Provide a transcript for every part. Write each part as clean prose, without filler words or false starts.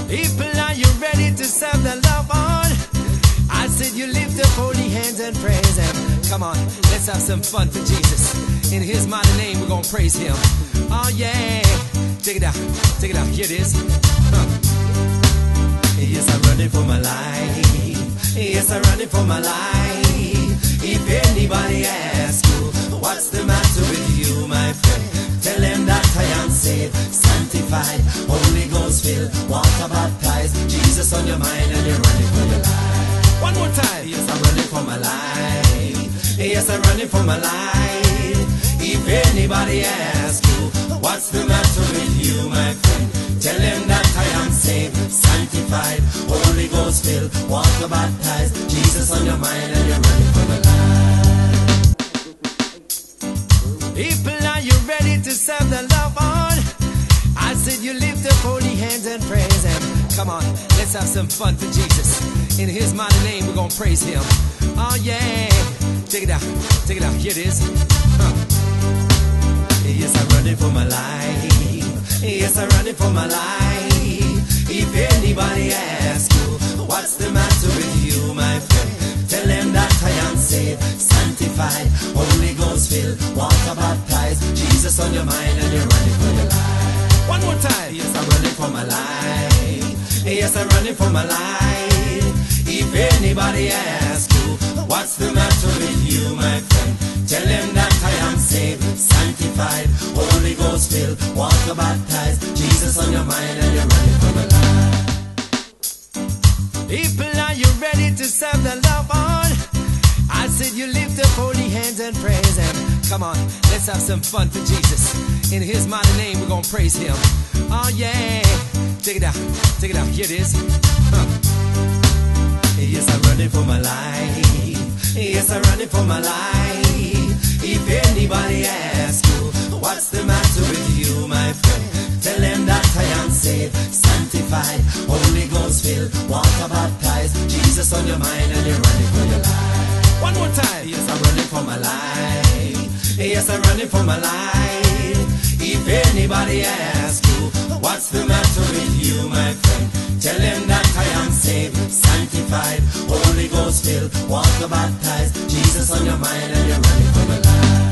People, are you ready to serve the Lord? I said you lift up holy hands and praise Him. Come on, let's have some fun for Jesus. In His mighty name, we're gonna praise Him. Oh yeah, take it out, here it is. Yes, I'm running for my life. Yes, I'm running for my life. If anybody asks you, what's the matter with you, my friend? Tell them that I am saved, sanctified, Holy Ghost filled, water baptized, Jesus on your mind and you're running for your life. One more time. Yes, I'm running for my life. Yes, I'm running for my life. If anybody asks you, what's the matter with you, my friend? Tell them that I am saved, sanctified, Holy Ghost filled, water baptized, Jesus on your mind and you're running for my life. People, are you ready to serve the Lord? I said you lift up holy hands and praise Him. Come on, let's have some fun for Jesus. In His mighty name, we're gonna praise Him. Oh yeah, take it out, here it is. Yes, I'm running for my life. Yes, I'm running for my life. If anybody asks you, what's the matter with you, my friend? Tell them that I am saved, sanctified, Holy Ghost filled, water baptized, Jesus on your mind and you're running for your life. One more time. Yes, I'm running for my life. Yes, I'm running for my life. If anybody asks you, what's the matter with you, my friend? Tell them that I am saved, sanctified, Holy Ghost filled, water baptized, Jesus on your mind and you're running for my life. People, are you ready to serve the Lord? I said you lift up holy hands and praise Him. Come on, let's have some fun for Jesus. In His mighty name, we're gonna praise Him. Oh yeah, take it out, here it is. Yes, I'm running for my life. Yes, I'm running for my life. If anybody asks you, what's the matter with you, my friend? Tell them that I am saved, sanctified, Holy Ghost filled, water baptized, Jesus on your mind and you're running for your life. One more time. Yes, I'm running for my life. Yes, I'm running for my life. If anybody asks you, what's the matter with you, my friend? Tell them that I am saved, sanctified, Holy Ghost filled, water baptized, Jesus on your mind and you're running for my life.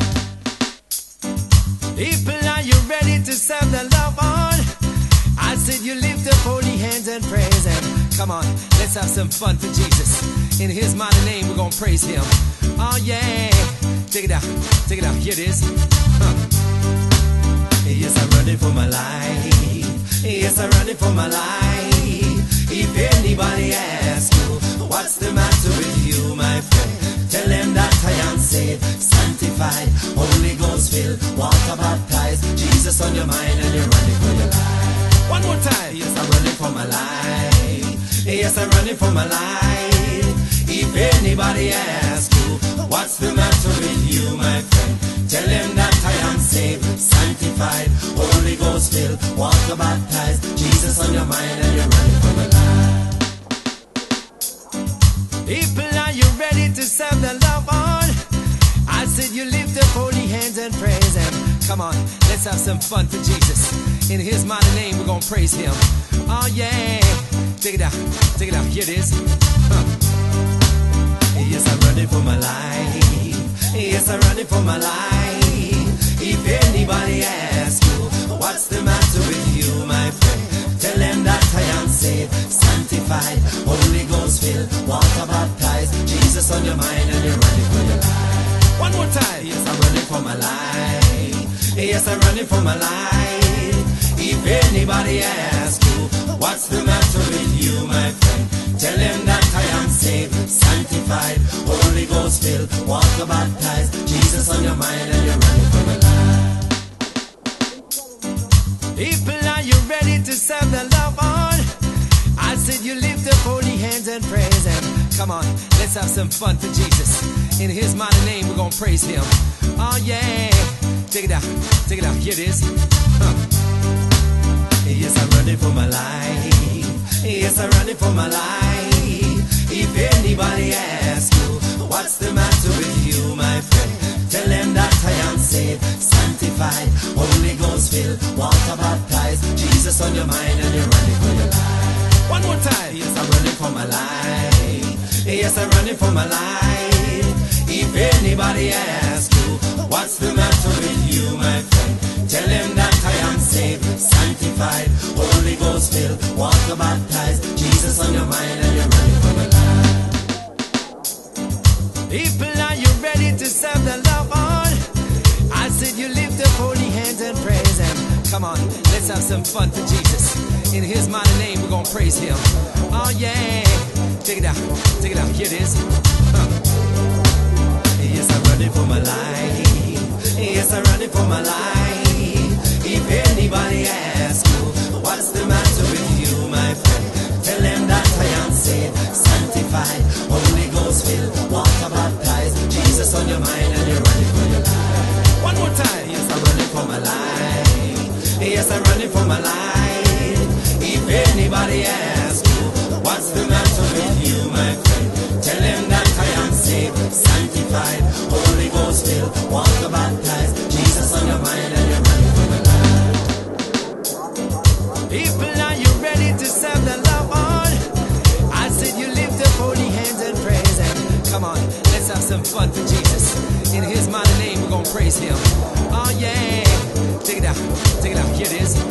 People, are you ready to serve the Lord? I said you lift up holy hands and praise Him. Come on, let's have some fun for Jesus. In His mighty name, we're gonna praise Him. Oh yeah, take it out, here it is. Yes, I'm running for my life. Yes, I'm running for my life. If anybody asks you, what's the matter with you, my friend? Tell them that I am saved, sanctified, Holy Ghost filled, water baptized, Jesus on your mind and you're running for your life. One more time. Yes, I'm running for my life. Yes, I'm running for my life. If anybody asks you, what's the matter with you, my friend? Tell them that I am saved, sanctified, Holy Ghost filled, water baptized, Jesus on your mind and you're running for my life. People, are you ready to serve the Lord? I said you lift up holy hands and praise Him. Come on, let's have some fun for Jesus. In His mighty name, we're gonna praise Him. Oh yeah, take it out, here it is. Yes, I'm running for my life. Yes, I'm running for my life. If anybody asks you, what's the matter with you, my friend? Tell them that I am saved, sanctified, Holy Ghost filled, water baptized, Jesus on your mind and you're running for your life. One more time. Yes, I'm running for my life. Yes, I'm running for my life. If anybody asks you, what's the matter with you, my friend? Tell them that I am saved, sanctified, Holy Ghost filled, water baptized, Jesus on your mind and you're running for my life. People, are you ready to serve the Lord? I said you lift up holy hands and praise Him. Come on, let's have some fun for Jesus. In His mighty name, we're gonna praise Him. Oh yeah, take it out, here it is. Yes, I'm running for my life. Yes, I'm running for my life. If anybody asks you, what's the matter with you, my friend? Tell them that I am saved, sanctified, Holy Ghost filled, water baptized, Jesus on your mind and you're running for your life. time. Yes, I'm running for my life. Yes, I'm running for my life. If anybody asks you, what's the matter with you, my friend? Tell him that I am saved, sanctified, Holy Ghost filled, water baptized, Jesus on your mind and you're running for my life. People, are you ready to serve the Lord? I said you lift up holy hands and praise him. Come on, let's have some fun for Jesus. In his mighty name we're gonna praise him. Oh yeah, take it out, here it is. Yes, I'm running for my life. Yes, I'm running for my life. If anybody asks you, what's the matter with you, my friend? Tell them that I am saved, sanctified, Holy Ghost filled, water baptized, Jesus on your mind and you're running for your life. One more time. Yes, I'm running for my life. Yes, I'm running for my life. If anybody asks you, what's the matter with you, my friend? Tell them that I am saved, sanctified, Holy Ghost filled, water baptized, Jesus on your mind and you're running for my life. People, are you ready to serve the Lord? I said you lift up holy hands and praise him. Come on, let's have some fun for Jesus. In his mighty name we're gonna praise him. Oh yeah, take it out, here it is.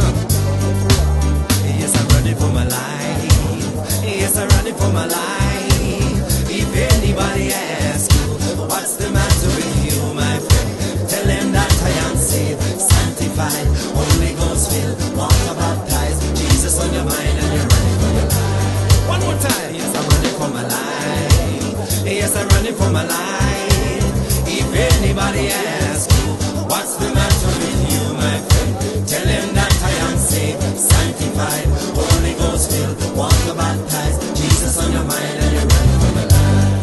Yes, I'm running for my life. Yes, I'm running for my life. If anybody asks you, what's the matter with you, my friend? Tell them that I am saved, sanctified, Holy Ghost filled, water baptized, Jesus on your mind and you're running for your life. One more time. Yes, I'm running for my life. Yes, I'm running for my life. If anybody asks you, what's the matter with you, my friend? Tell them that I am saved, sanctified, Holy Ghost filled, water baptized, Jesus on your mind and you're running for my life.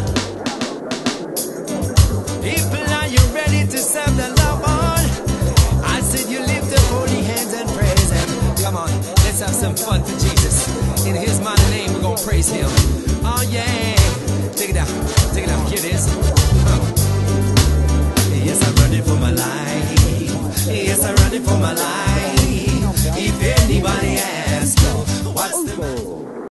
People, are you ready to serve the Lord? I said you lift up holy hands and praise him. Come on, let's have some fun for Jesus. In his mighty name we're gonna praise him. Oh yeah, take it out, here it is. Yes, I'm running for my life. Yes, I'm running for my life.